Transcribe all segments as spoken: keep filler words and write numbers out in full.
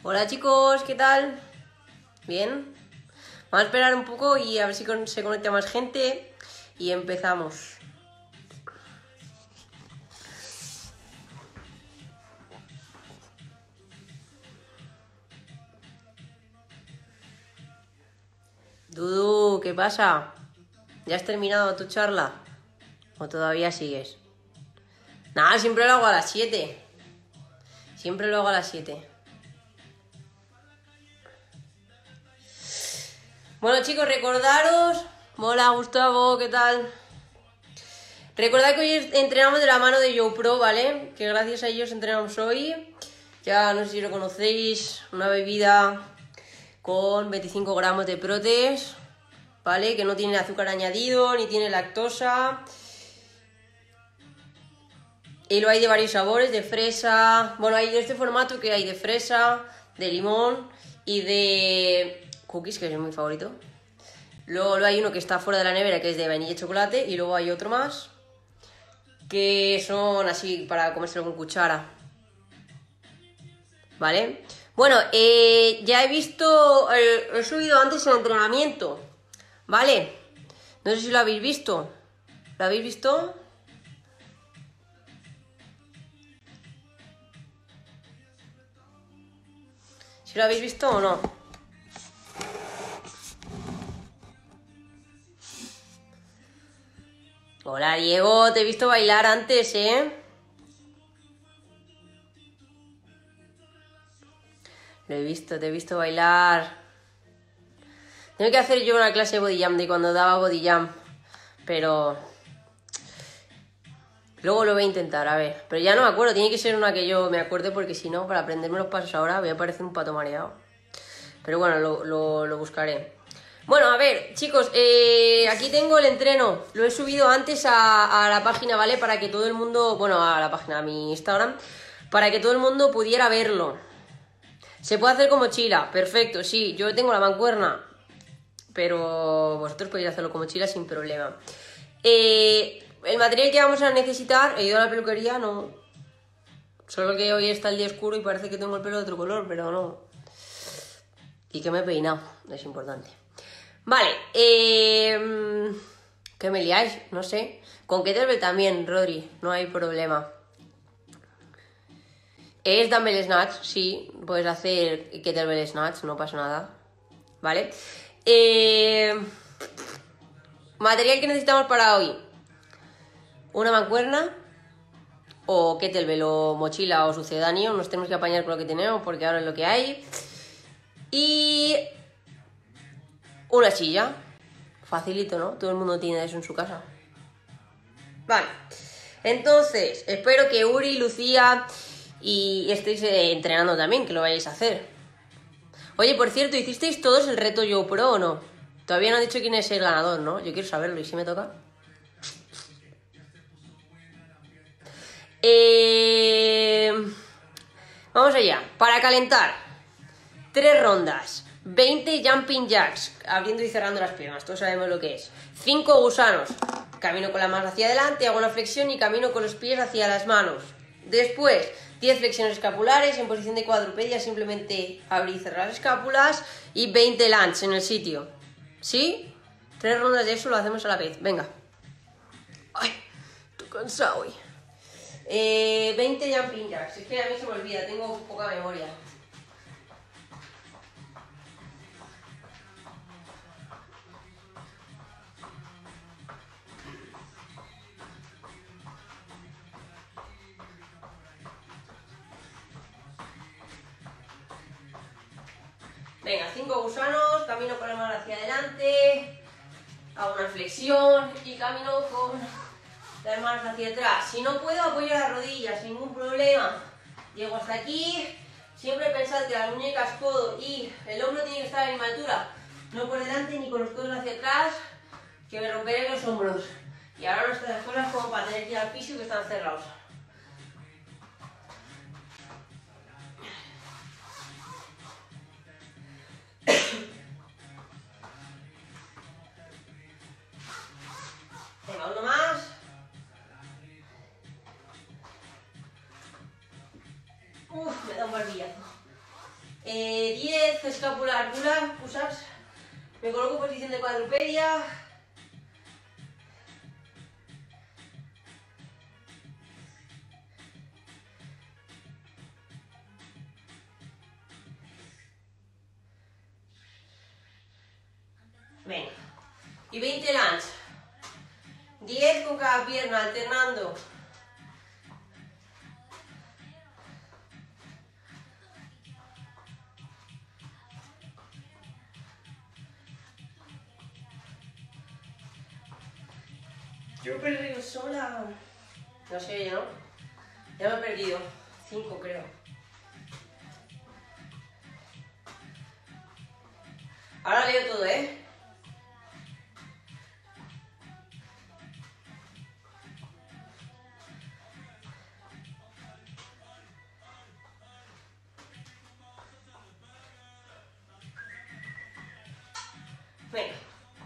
Hola chicos, ¿qué tal? ¿Bien? Vamos a esperar un poco y a ver si se conecta más gente y empezamos. Dudu, ¿qué pasa? ¿Ya has terminado tu charla? ¿O todavía sigues? Nada, siempre lo hago a las siete. Siempre lo hago a las siete. Bueno chicos, recordaros... Hola Gustavo, ¿qué tal? Recordad que hoy entrenamos de la mano de YoPro, ¿vale? Que gracias a ellos entrenamos hoy. Ya no sé si lo conocéis, una bebida con veinticinco gramos de protes, ¿vale? Que no tiene azúcar añadido, ni tiene lactosa. Y lo hay de varios sabores, de fresa... Bueno, hay de este formato que hay de fresa, de limón y de cookies, que es mi favorito. Luego, luego hay uno que está fuera de la nevera, que es de vainilla y chocolate. Y luego hay otro más, que son así para comérselo con cuchara, ¿vale? Bueno, eh, ya he visto, eh, he subido antes el entrenamiento, ¿vale? No sé si lo habéis visto. ¿Lo habéis visto? ¿Si lo habéis visto o no? Hola Diego, te he visto bailar antes, ¿eh? Lo he visto, te he visto bailar. Tengo que hacer yo una clase de body jump de cuando daba body jump, pero luego lo voy a intentar, a ver. Pero ya no me acuerdo, tiene que ser una que yo me acuerde, porque si no, para aprenderme los pasos ahora voy a parecer un pato mareado. Pero bueno, lo, lo, lo buscaré. Bueno, a ver, chicos, eh, aquí tengo el entreno. Lo he subido antes a, a la página, ¿vale? Para que todo el mundo... Bueno, a la página, a mi Instagram. Para que todo el mundo pudiera verlo. Se puede hacer con mochila, perfecto, sí. Yo tengo la mancuerna, pero vosotros podéis hacerlo con mochila sin problema. Eh, el material que vamos a necesitar... He ido a la peluquería, no... Solo que hoy está el día oscuro y parece que tengo el pelo de otro color, pero no. Y que me he peinado, es importante. Vale, eh... ¿qué me liáis? No sé. Con kettlebell también, Rodri, no hay problema. Es dumbbell snatch, sí, puedes hacer kettlebell snatch, no pasa nada. Vale. Eh... Material que necesitamos para hoy. Una mancuerna, o kettlebell, o mochila, o sucedáneo. Nos tenemos que apañar con lo que tenemos, porque ahora es lo que hay. Y... una silla. Facilito, ¿no? Todo el mundo tiene eso en su casa. Vale. Entonces, espero que Uri, Lucía y estéis eh, entrenando también, que lo vayáis a hacer. Oye, por cierto, ¿hicisteis todos el reto YoPro o no? Todavía no han dicho quién es el ganador, ¿no? Yo quiero saberlo, ¿y si me toca? Eh... Vamos allá. Para calentar, tres rondas. veinte jumping jacks, abriendo y cerrando las piernas, todos sabemos lo que es. cinco gusanos, camino con la mano hacia adelante, hago una flexión y camino con los pies hacia las manos. Después, diez flexiones escapulares en posición de cuadrupedia, simplemente abrir y cerrar las escápulas. Y veinte lunge en el sitio. ¿Sí? Tres rondas de eso lo hacemos a la vez, venga. Ay, estoy cansado hoy. Eh, veinte jumping jacks, es que a mí se me olvida, tengo poca memoria. Venga, cinco gusanos, camino con la mano hacia adelante, hago una flexión y camino con las manos hacia atrás. Si no puedo, apoyo las rodillas, sin ningún problema. Llego hasta aquí. Siempre pensad que las muñecas, codo y el hombro tienen que estar a la misma altura. No por delante ni con los codos hacia atrás, que me romperé los hombros. Y ahora no están las cosas como para tener que ir al piso, que están cerrados. Venga, uno más. Uf, me da un barbillazo. Eh, escapular, pull-ups, push-ups. Me coloco en posición de cuadrupedia. Venga. Y veinte lunge. diez con cada pierna, alternando. Yo he perdido sola. No sé, ¿no? Ya me he perdido. cinco creo. Ahora leo todo, ¿eh? Venga.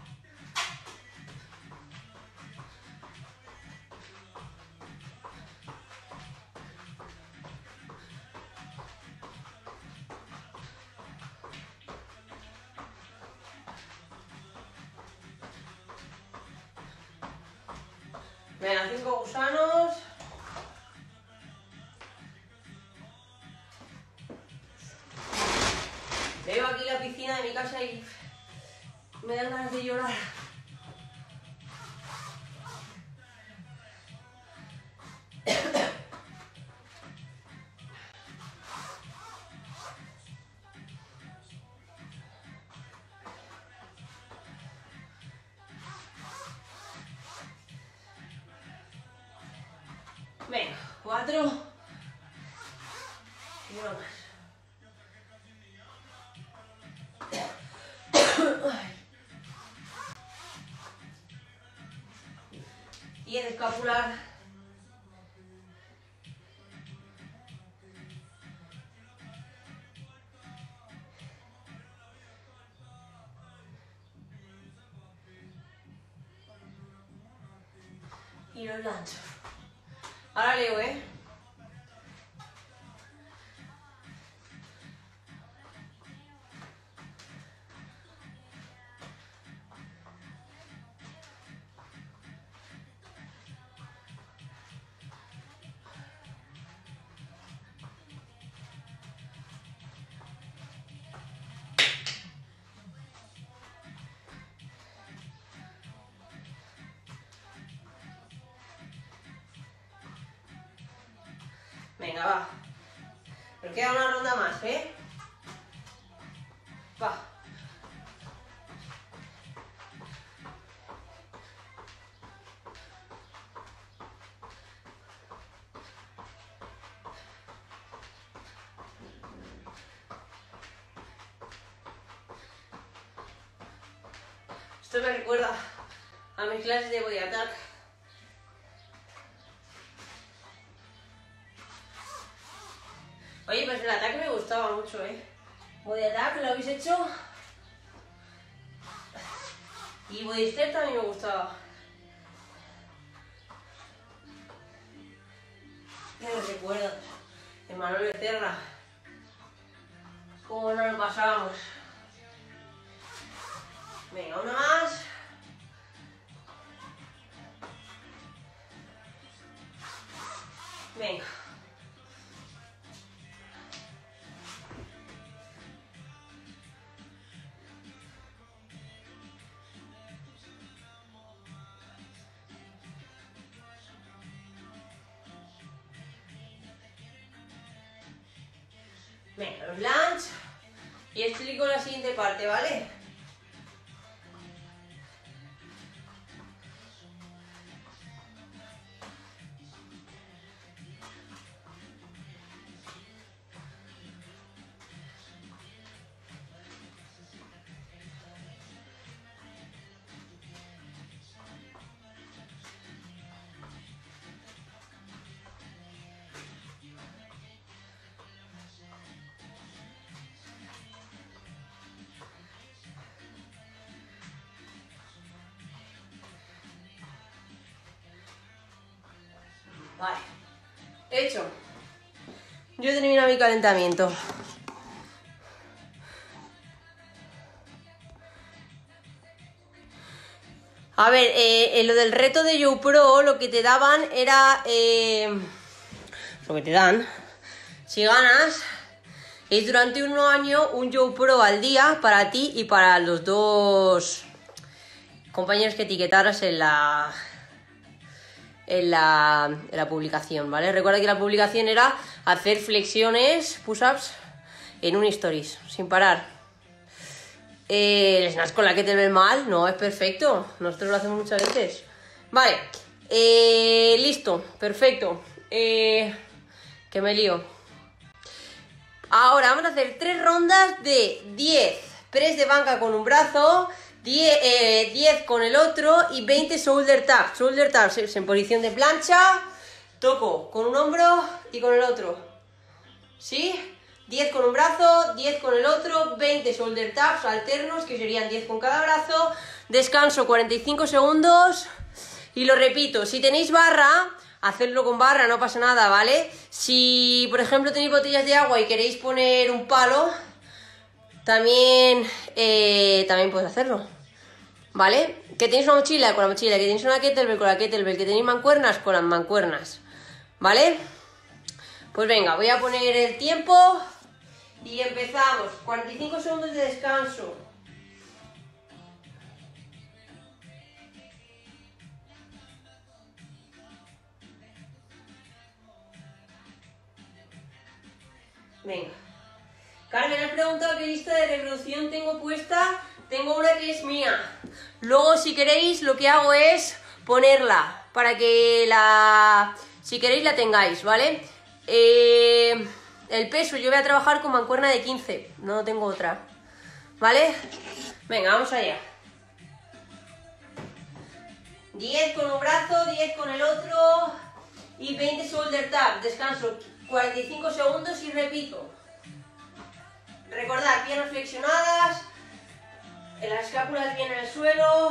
Venga, cinco gusanos. Veo aquí la piscina de mi casa y me dan ganas de llorar. Venga, cuatro. Y uno más. Y el escapular. Y los lancho. Ahora leo, ¿eh? Venga, va. Nos queda una ronda más, ¿eh? Va. Esto me recuerda a mis clases de body attack. Oye, pues el ataque me gustaba mucho, ¿eh? Body attack, ¿lo habéis hecho? Y body step también me gustaba. ¿Qué me recuerdo? De Manuel Becerra. ¿Cómo no lo pasábamos? Venga, una más. Venga. Venga, los lunge. Y explico la siguiente parte, ¿vale? Vale, hecho. Yo he terminado mi calentamiento. A ver, eh, en lo del reto de YoPro, lo que te daban era... Eh, lo que te dan, si ganas, es durante un año un YoPro al día para ti y para los dos compañeros que etiquetaras en la... En la, en la publicación, ¿vale? Recuerda que la publicación era hacer flexiones, push-ups, en un stories, sin parar. Eh, el snatch con la kettlebell mal, no, es perfecto. Nosotros lo hacemos muchas veces. Vale, eh, listo, perfecto. Eh, que me lío. Ahora vamos a hacer tres rondas de diez press de banca con un brazo, diez, eh, diez con el otro y veinte shoulder taps. Shoulder taps es en posición de plancha, toco con un hombro y con el otro. ¿Sí? diez con un brazo, diez con el otro, veinte shoulder taps alternos, que serían diez con cada brazo. Descanso cuarenta y cinco segundos y lo repito. Si tenéis barra, hacedlo con barra, no pasa nada, ¿vale? Si, por ejemplo, tenéis botellas de agua y queréis poner un palo, también, eh, también podéis hacerlo, ¿vale? Que tenéis una mochila, con la mochila, que tenéis una kettlebell, con la kettlebell, que tenéis mancuernas, con las mancuernas, ¿vale? Pues venga, voy a poner el tiempo y empezamos. cuarenta y cinco segundos de descanso. Venga. Carmen, has preguntado qué lista de reproducción tengo puesta. Tengo una que es mía. Luego, si queréis, lo que hago es ponerla para que la... Si queréis, la tengáis, ¿vale? Eh, el peso, yo voy a trabajar con mancuerna de quince. No tengo otra. ¿Vale? Venga, vamos allá. diez con un brazo, diez con el otro y veinte shoulder tap. Descanso cuarenta y cinco segundos y repito. Recordad, piernas flexionadas, las escápulas bien en el suelo.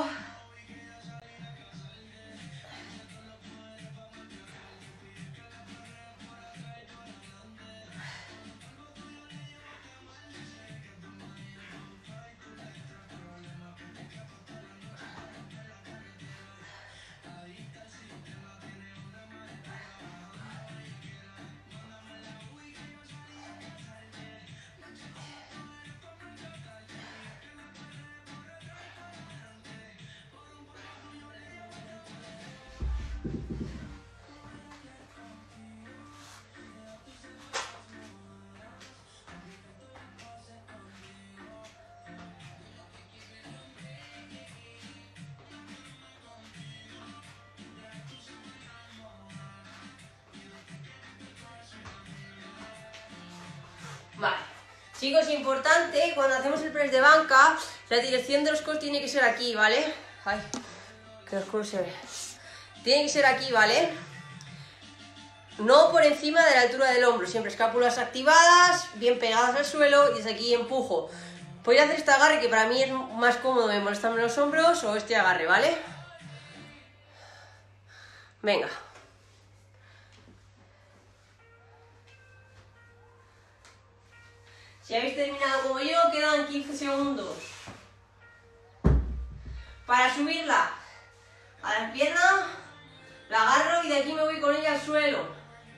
Vale, chicos, importante, cuando hacemos el press de banca, la dirección de los codos tiene que ser aquí, ¿vale? Ay, que oscuro se ve. Tiene que ser aquí, ¿vale? No por encima de la altura del hombro, siempre escápulas activadas, bien pegadas al suelo y desde aquí empujo. Podéis hacer este agarre que para mí es más cómodo, me molestan los hombros, o este agarre, ¿vale? Venga. Si habéis terminado como yo, quedan quince segundos. Para subirla a la pierna, la agarro y de aquí me voy con ella al suelo.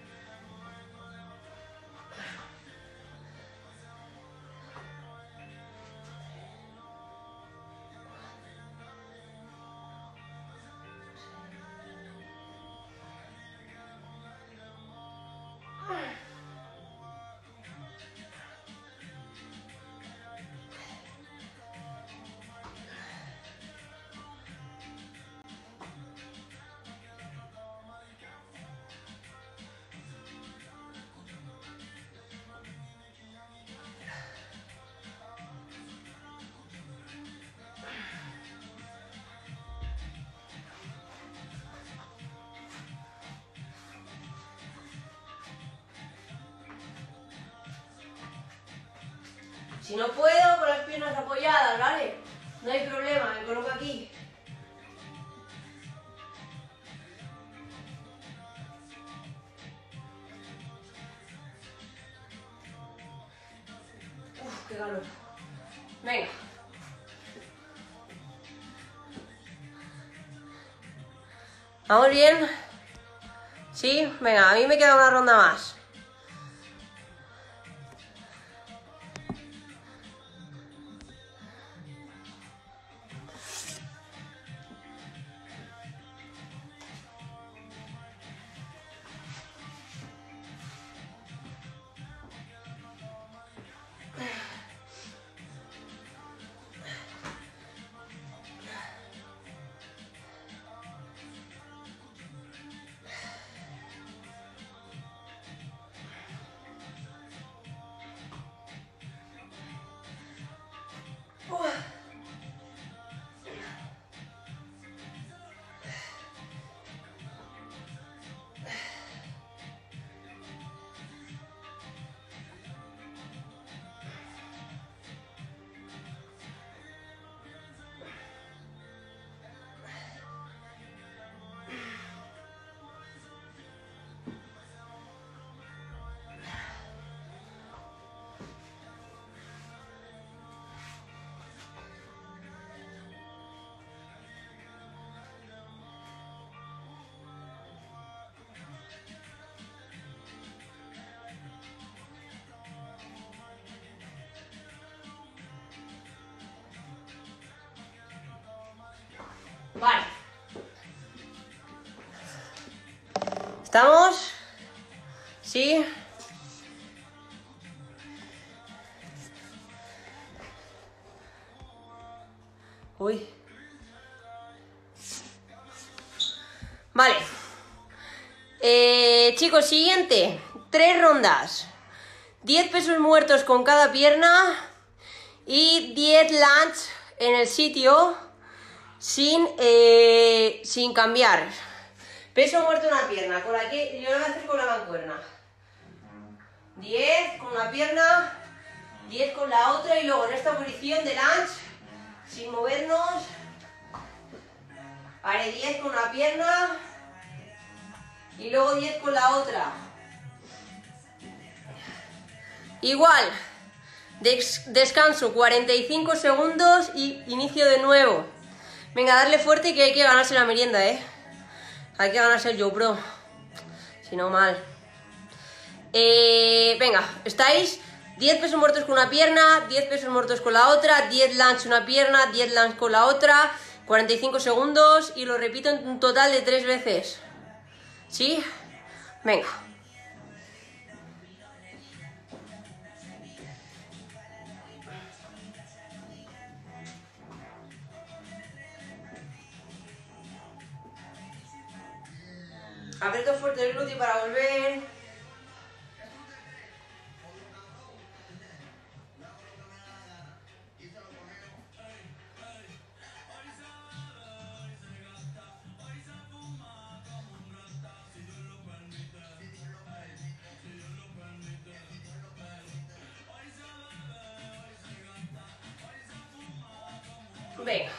Si no puedo, con las piernas apoyadas, ¿vale? No hay problema, me coloco aquí. Uf, qué calor. Venga. ¿Vamos bien? ¿Sí? Venga, a mí me queda una ronda más. Vale. ¿Estamos? ¿Sí? Uy. Vale. Eh, chicos, siguiente. Tres rondas. diez pesos muertos con cada pierna y diez lunge en el sitio sin, eh, sin cambiar. Peso muerto en una pierna. Con la que yo lo voy a hacer con la mancuerna. diez con una pierna, diez con la otra y luego en esta posición de lunge, sin movernos, haré diez con una pierna y luego diez con la otra. Igual, des descanso cuarenta y cinco segundos y inicio de nuevo. Venga, darle fuerte que hay que ganarse la merienda, ¿eh? Hay que ganarse el YoPro, si no mal. Eh, venga, estáis diez pesos muertos con una pierna, diez pesos muertos con la otra, diez lunge una pierna, diez lunge con la otra, cuarenta y cinco segundos y lo repito en un total de tres veces. ¿Sí? Venga. Aprieto fuerte el glúteo para volver. Venga.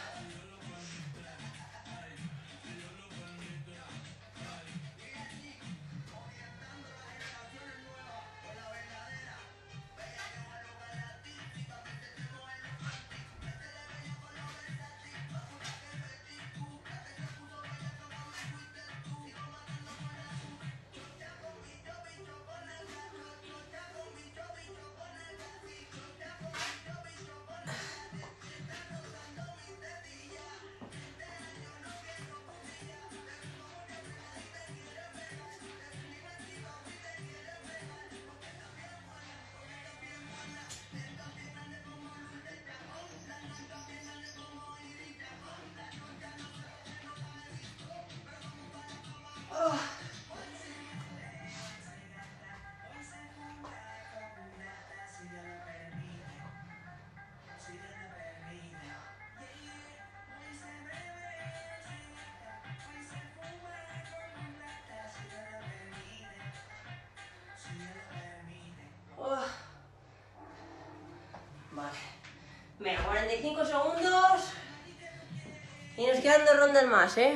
Venga, cuarenta y cinco segundos y nos quedan dos rondas más, ¿eh?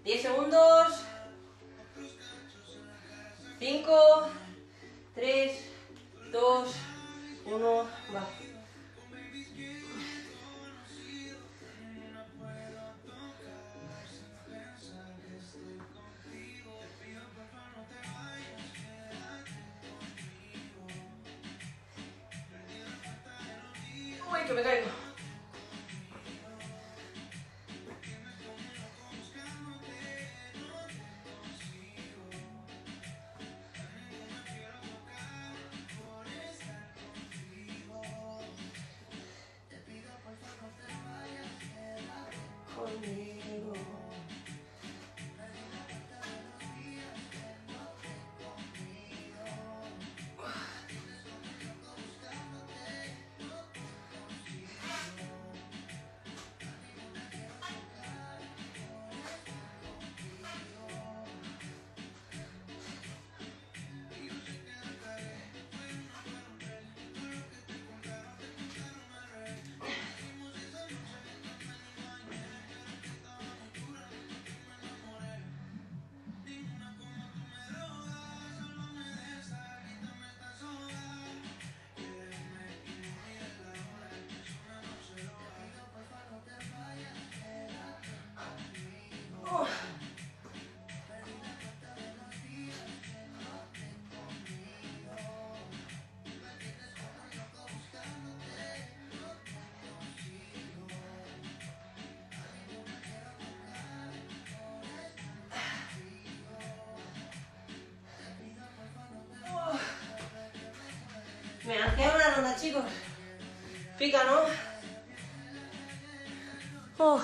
diez segundos. cinco, tres, dos, uno, va. Uy, que me caigo. Conmigo. Me han quedado una ronda, chicos. Pica, ¿no? Oh.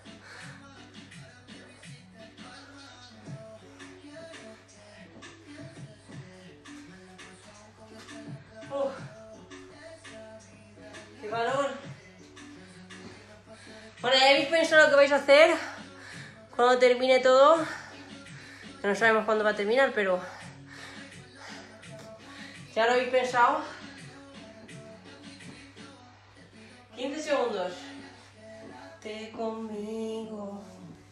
Oh. ¡Qué calor! Bueno, ya habéis pensado lo que vais a hacer cuando termine todo. No sabemos cuándo va a terminar, pero ya lo habéis pensado. quince segundos. Te conmigo.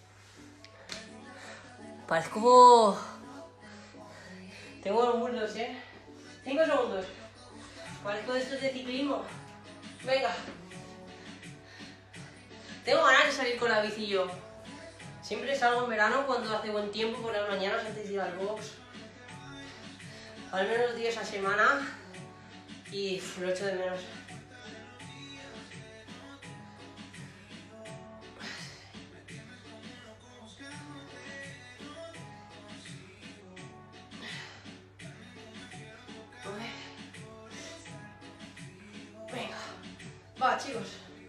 Parezco... Tengo los muslos, ¿eh? cinco segundos. Parezco de estos de ciclismo. Venga. Tengo ganas de salir con la bici yo. Siempre salgo en verano cuando hace buen tiempo por las mañanas antes de ir al box. Al menos dos días a semana. Y lo echo de menos. Venga, va, chicos.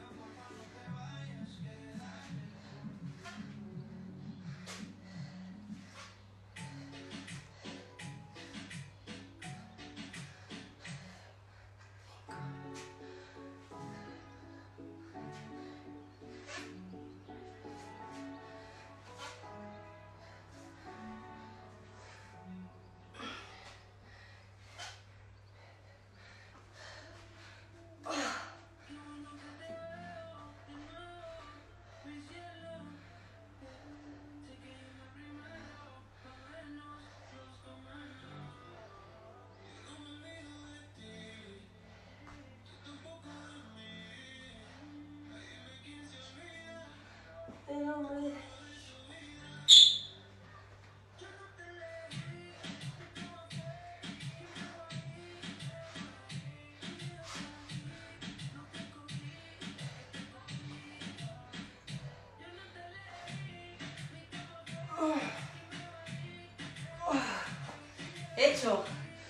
Hecho.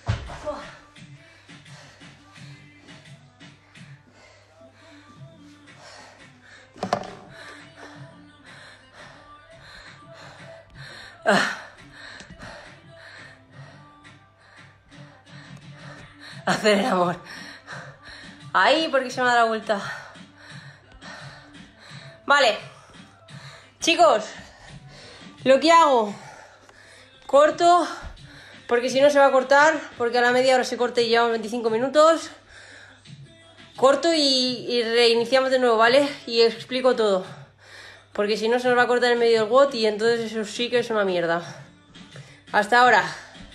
Ah. Hacer el amor. Ahí, porque se me ha dado la vuelta. Vale. Chicos, lo que hago, corto, porque si no se va a cortar, porque a la media hora se corta y llevamos veinticinco minutos. Corto y, y reiniciamos de nuevo, ¿vale? Y explico todo. Porque si no se nos va a cortar en medio del W O T y entonces eso sí que es una mierda. Hasta ahora.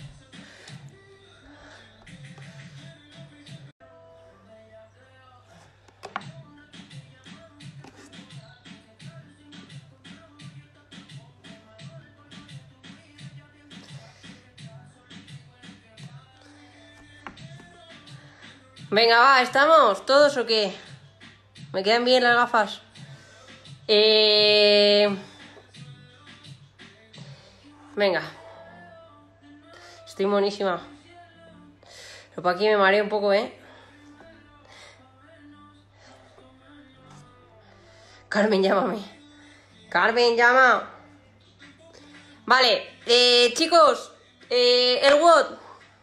Venga, va, ¿estamos? ¿Todos o qué? ¿Me quedan bien las gafas? Eh... Venga. Estoy monísima. Pero por aquí me mareo un poco, ¿eh? Carmen, llámame. Carmen, llama. Vale, eh, chicos. Eh, el W O D.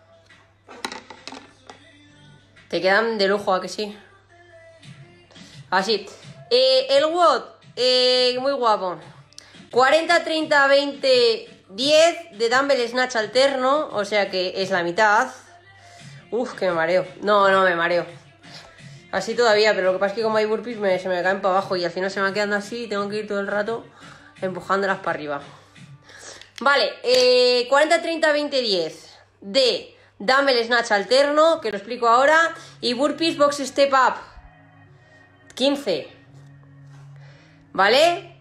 Te quedan de lujo, ¿a que sí? Así. Eh, el W O D, eh, muy guapo. cuarenta, treinta, veinte, diez de Dumbbell Snatch alterno, o sea que es la mitad. Uf, que me mareo. No, no me mareo. Así todavía, pero lo que pasa es que como hay burpees me, se me caen para abajo y al final se me van quedando así y tengo que ir todo el rato empujándolas para arriba. Vale, eh, cuarenta, treinta, veinte, diez de Dumbbell Snatch alterno, que lo explico ahora, y burpees box step up quince. ¿Vale?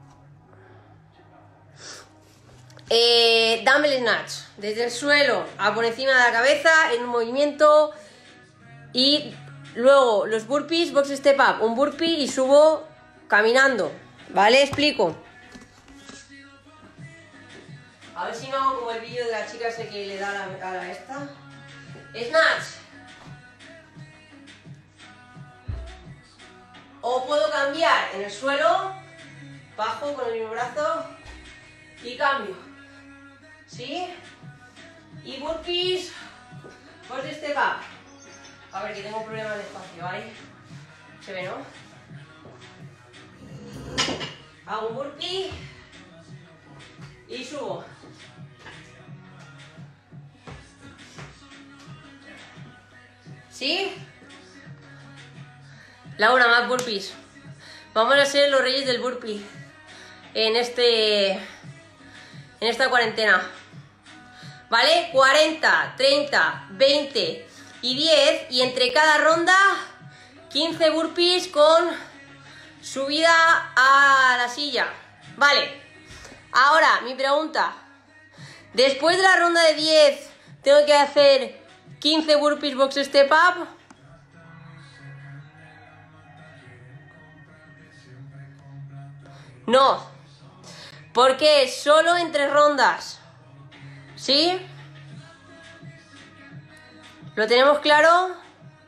Eh, Dumbbell Snatch, desde el suelo a por encima de la cabeza en un movimiento, y luego los burpees box step up, un burpee y subo caminando. ¿Vale? Explico. A ver si no hago como el vídeo de la chica ese que le da a la, a la esta. Snatch. O puedo cambiar en el suelo, bajo con el mismo brazo y cambio. ¿Sí? Y burpees, pues este va. A ver, que tengo problemas de espacio, ¿vale? Se ve, ¿no? Hago un burpee y subo. ¿Sí? Laura, más burpees. Vamos a ser los reyes del burpee en este en esta cuarentena. ¿Vale? cuarenta, treinta, veinte y diez, y entre cada ronda quince burpees con subida a la silla. Vale. Ahora, mi pregunta. Después de la ronda de diez, ¿tengo que hacer quince burpees box step up? No, porque es solo entre rondas. ¿Sí? ¿Lo tenemos claro?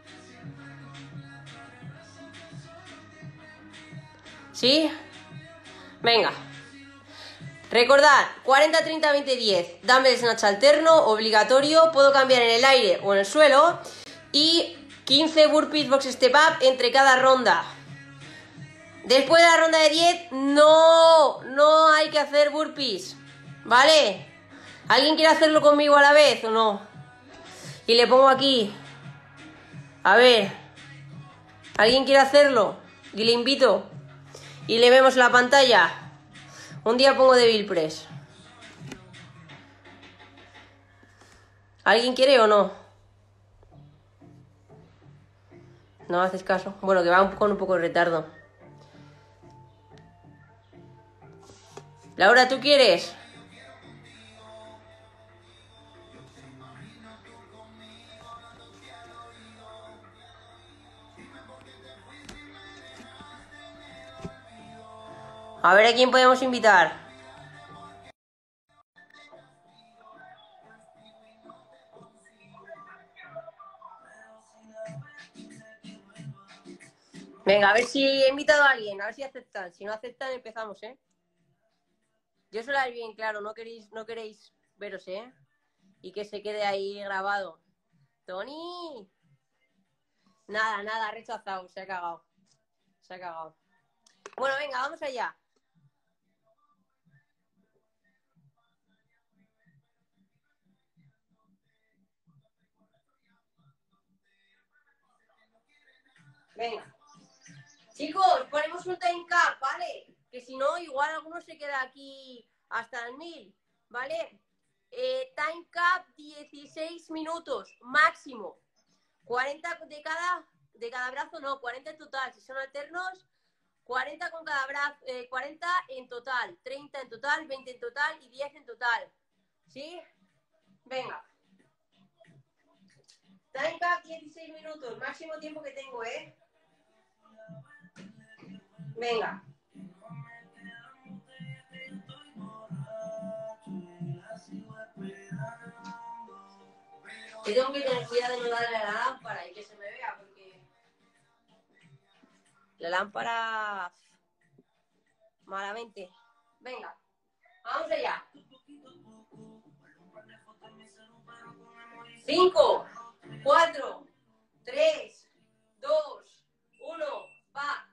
¿Sí? Venga. Recordad, cuarenta, treinta, veinte, diez. Dumbbell Snatch alterno, obligatorio. Puedo cambiar en el aire o en el suelo. Y quince burpees box step up entre cada ronda. Después de la ronda de diez, no, no hay que hacer burpees, ¿vale? ¿Alguien quiere hacerlo conmigo a la vez o no? Y le pongo aquí. A ver. ¿Alguien quiere hacerlo? Y le invito. Y le vemos la pantalla. Un día pongo de Bill Press. ¿Alguien quiere o no? No haces caso. Bueno, que va con un poco de retardo. Laura, ¿tú quieres? A ver a quién podemos invitar. Venga, a ver si he invitado a alguien, a ver si aceptan. Si no aceptan, empezamos, ¿eh? Yo suelo ir bien, claro, no queréis, no queréis veros, ¿eh? Y que se quede ahí grabado. ¡Tony! Nada, nada, rechazado, se ha cagado. Se ha cagado. Bueno, venga, vamos allá. Venga. Chicos, ponemos un time cap, ¿vale? que si no, igual alguno se queda aquí hasta el mil, ¿vale? Eh, time cap dieciséis minutos, máximo. cuarenta de cada, de cada brazo, no, cuarenta en total. Si son alternos, cuarenta con cada brazo, eh, cuarenta en total, treinta en total, veinte en total y diez en total. ¿Sí? Venga. Time cap dieciséis minutos, máximo tiempo que tengo, ¿eh? Venga. Que tengo que tener cuidado de no darle a la lámpara y que se me vea, porque la lámpara malamente. Venga, vamos allá. Cinco, cuatro, tres, dos, uno, va.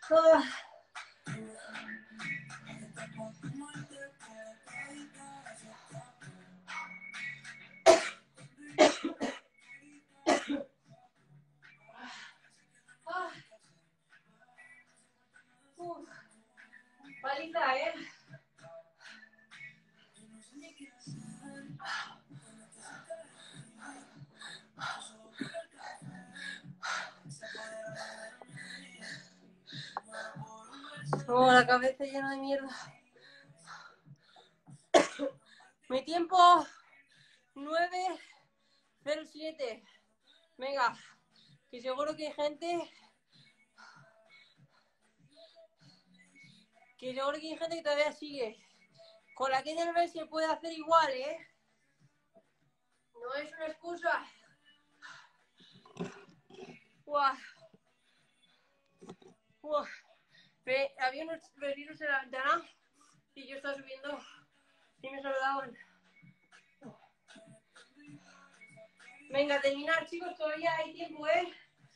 Ah. Ah. Uf. Paliza, ¿eh? Oh, la cabeza llena de mierda. Mi tiempo, nueve cero siete. Venga, que seguro que hay gente... Que seguro que hay gente que todavía sigue. Con la que del se puede hacer igual, ¿eh? No es una excusa. Uah. Uah. Había unos vecinos en la ventana y yo estaba subiendo y me saludaban. Venga, a terminar, chicos, todavía hay tiempo, ¿eh?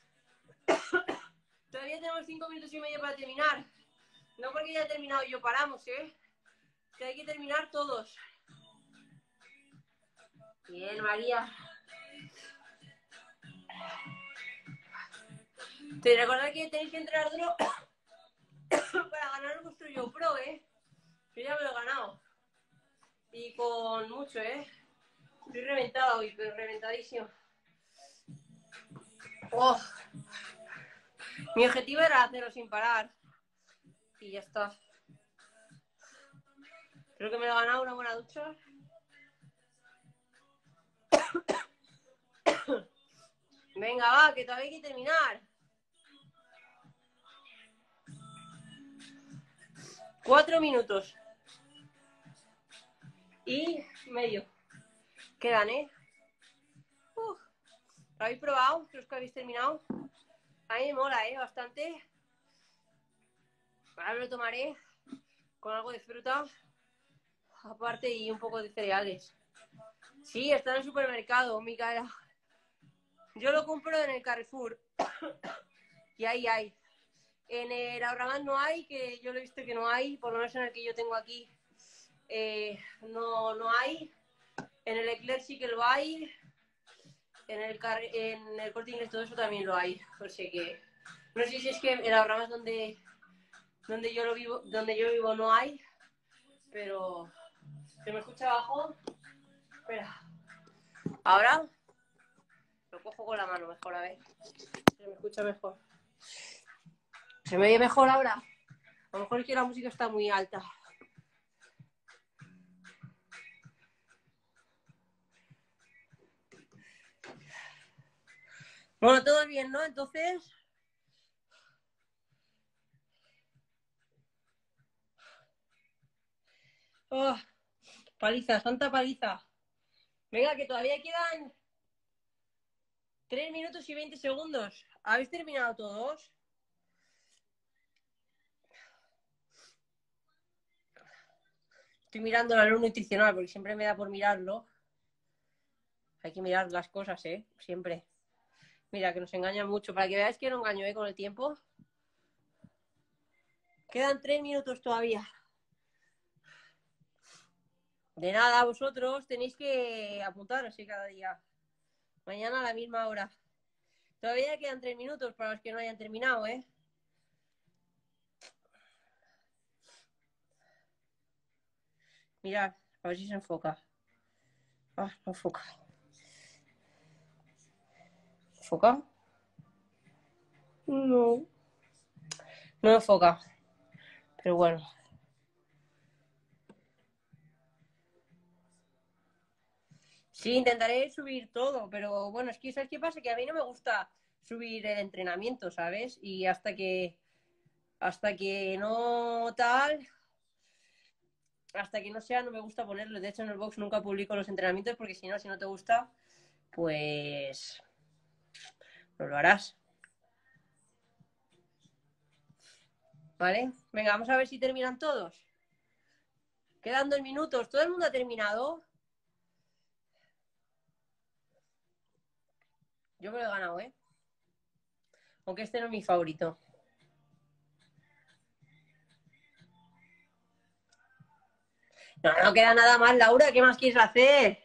Todavía tenemos cinco minutos y medio para terminar. No porque ya he terminado yo, paramos, ¿eh? Que hay que terminar todos. Bien, María. Te recuerda que tenéis que entrenar duro para ganar vuestro Yo Pro, ¿eh? Yo ya me lo he ganado. Y con mucho, ¿eh? Estoy reventado hoy, pero reventadísimo. Oh. Mi objetivo era hacerlo sin parar. Y ya está. Creo que me lo he ganado, una buena ducha. Venga, va, que todavía hay que terminar. Cuatro minutos. Y medio. Quedan, ¿eh? Uh, ¿Lo habéis probado? Los que habéis terminado. A mí me mola, ¿eh? Bastante. Ahora me lo tomaré con algo de fruta. Aparte y un poco de cereales. Sí, está en el supermercado, Micaela. Yo lo compro en el Carrefour. Y ahí hay. En el Ahorramás no hay, que yo lo he visto que no hay, por lo menos en el que yo tengo aquí. Eh, no, no hay. En el Eclair sí que lo hay. En el, car en el Corte Inglés todo eso también lo hay. O sea que no sé si es que el Ahorramás donde, donde yo lo vivo, donde yo vivo no hay, pero ¿se me escucha abajo? Espera. Ahora lo cojo con la mano mejor, a ver. Se me escucha mejor. ¿Se me oye mejor ahora? A lo mejor es que la música está muy alta. Bueno, todo bien, ¿no? Entonces... Oh, paliza, santa paliza. Venga, que todavía quedan tres minutos y veinte segundos. ¿Habéis terminado todos? Estoy mirando el menú nutricional porque siempre me da por mirarlo. Hay que mirar las cosas, ¿eh? Siempre. Mira, que nos engañan mucho. Para que veáis que no engaño, ¿eh? Con el tiempo. Quedan tres minutos todavía. De nada, vosotros tenéis que apuntaros, ¿eh? Cada día. Mañana a la misma hora. Todavía quedan tres minutos para los que no hayan terminado, ¿eh? Mirad, a ver si se enfoca. Ah, no enfoca. ¿Enfoca? No. No enfoca. Pero bueno. Sí, intentaré subir todo, pero bueno, es que ¿sabes qué pasa? Que a mí no me gusta subir el entrenamiento, ¿sabes? Y hasta que hasta que no tal, hasta que no sea, no me gusta ponerlo. De hecho, en el box nunca publico los entrenamientos porque si no, si no te gusta, pues no lo harás. ¿Vale? Venga, vamos a ver si terminan todos. Quedan dos minutos. ¿Todo el mundo ha terminado? Yo me lo he ganado, ¿eh? Aunque este no es mi favorito. No, no queda nada más, Laura, ¿qué más quieres hacer?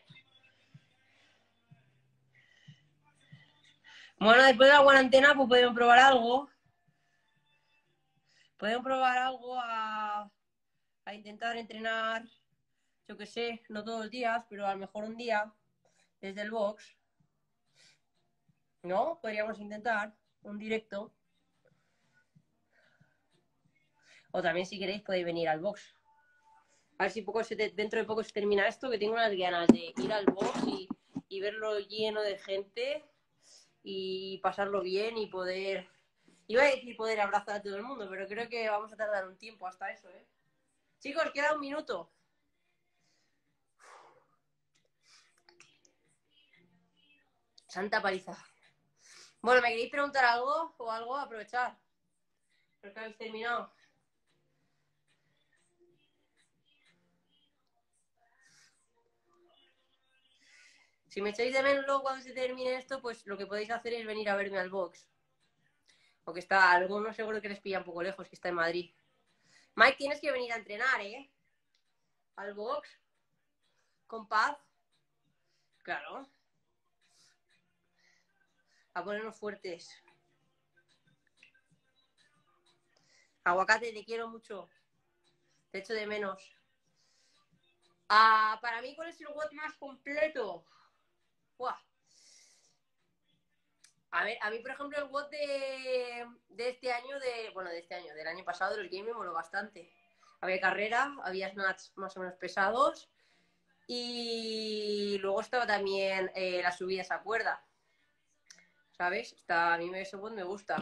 Bueno, después de la cuarentena, pues podemos probar algo. Podemos probar algo a, a intentar entrenar, yo qué sé, no todos los días, pero a lo mejor un día, desde el box. ¿No? Podríamos intentar un directo. O también, si queréis, podéis venir al box. A ver si poco se te, dentro de poco se termina esto, que tengo unas ganas de ir al box y, y verlo lleno de gente y pasarlo bien y poder... Iba a decir poder abrazar a todo el mundo, pero creo que vamos a tardar un tiempo hasta eso, ¿eh? Chicos, queda un minuto. Santa paliza. Bueno, ¿me queréis preguntar algo o algo? Aprovechar. Creo que habéis terminado. Si me echáis de menos luego cuando se termine esto, pues lo que podéis hacer es venir a verme al box. O que está, algunos seguro que les pilla un poco lejos, que está en Madrid. Mike, tienes que venir a entrenar, ¿eh? Al box. Con paz. Claro. A ponernos fuertes. Aguacate, te quiero mucho. Te echo de menos. Ah, para mí, ¿cuál es el W O D más completo? Buah. A ver, a mí, por ejemplo, el W O D de, de este año, de bueno, de este año, del año pasado, del game me moló bastante. Había carrera, había snatch más o menos pesados y luego estaba también eh, las subidas a cuerda. ¿Sabes? Está, a mí ese W O D me gusta.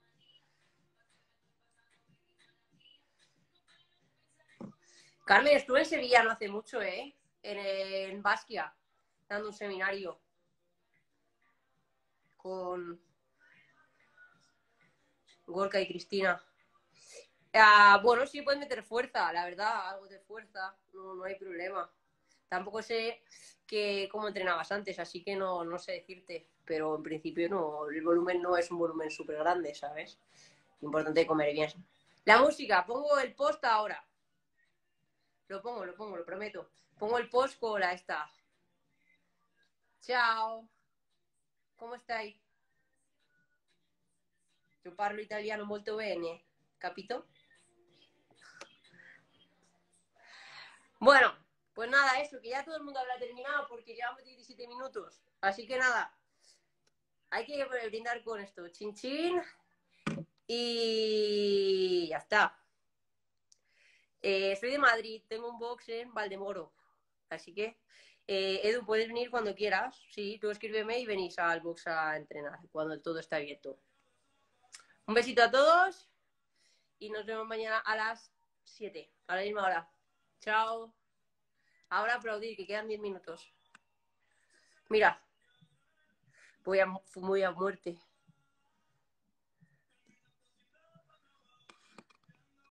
Carmen, estuve en Sevilla no hace mucho, ¿eh? En, en Basquia, dando un seminario con Gorka y Cristina. Ah, bueno, sí puedes meter fuerza, la verdad, algo de fuerza, no, no hay problema. Tampoco sé que cómo entrenabas antes, así que no, no sé decirte, pero en principio no, el volumen no es un volumen súper grande, ¿sabes? Importante comer bien. La música, pongo el post ahora. Lo pongo, lo pongo, lo prometo. Pongo el post con la esta. Ciao. ¿Cómo estáis? Yo parlo italiano molto bene, capito? Bueno, pues nada, eso, que ya todo el mundo habrá terminado porque llevamos diecisiete minutos. Así que nada, hay que brindar con esto. Chin chin. Y ya está. Eh, soy de Madrid, tengo un box en Valdemoro. Así que, eh, Edu, puedes venir cuando quieras. Sí, tú escríbeme y venís al box a entrenar cuando todo está abierto. Un besito a todos y nos vemos mañana a las siete, a la misma hora. Chao. Ahora aplaudir, que quedan diez minutos. Mira, voy a, voy a muerte.